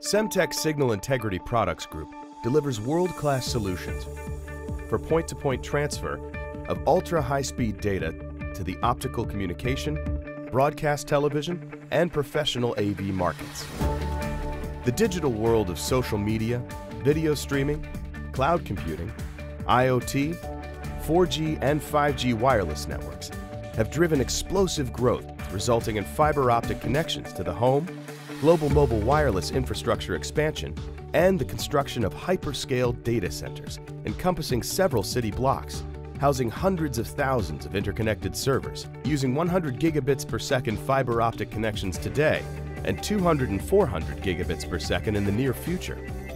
Semtech Signal Integrity Products Group delivers world-class solutions for point-to-point transfer of ultra-high-speed data to the optical communication, broadcast television, and professional AV markets. The digital world of social media, video streaming, cloud computing, IoT, 4G and 5G wireless networks have driven explosive growth, resulting in fiber optic connections to the home, global mobile wireless infrastructure expansion, and the construction of hyperscale data centers encompassing several city blocks, housing hundreds of thousands of interconnected servers using 100 gigabits per second fiber optic connections today and 200 and 400 gigabits per second in the near future.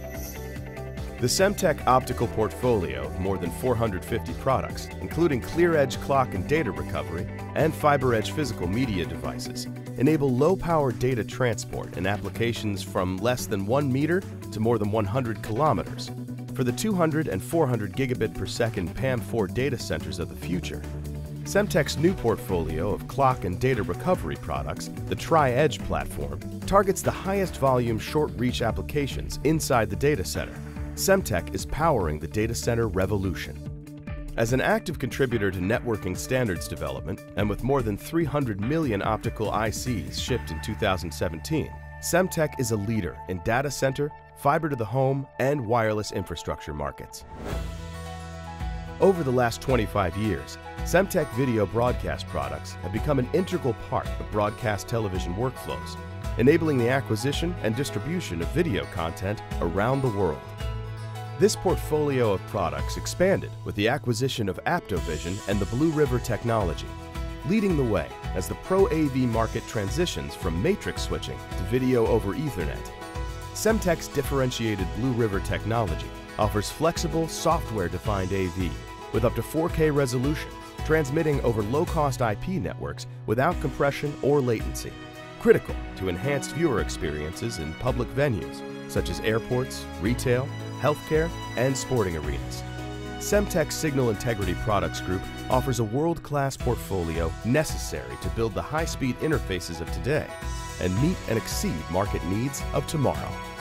The Semtech optical portfolio of more than 450 products, including clear-edge clock and data recovery and fiber-edge physical media devices, enable low-power data transport in applications from less than 1 meter to more than 100 kilometers. For the 200 and 400 gigabit per second PAM4 data centers of the future, Semtech's new portfolio of clock and data recovery products, the Tri-Edge platform, targets the highest volume short-reach applications inside the data center. Semtech is powering the data center revolution. As an active contributor to networking standards development, and with more than 300 million optical ICs shipped in 2017, Semtech is a leader in data center, fiber to the home, and wireless infrastructure markets. Over the last 25 years, Semtech video broadcast products have become an integral part of broadcast television workflows, enabling the acquisition and distribution of video content around the world. This portfolio of products expanded with the acquisition of AptoVision and the Blue River technology, leading the way as the Pro AV market transitions from matrix switching to video over Ethernet. Semtech's differentiated Blue River technology offers flexible, software-defined AV with up to 4K resolution, transmitting over low-cost IP networks without compression or latency, critical to enhanced viewer experiences in public venues such as airports, retail, healthcare, and sporting arenas. Semtech Signal Integrity Products Group offers a world-class portfolio necessary to build the high-speed interfaces of today and meet and exceed market needs of tomorrow.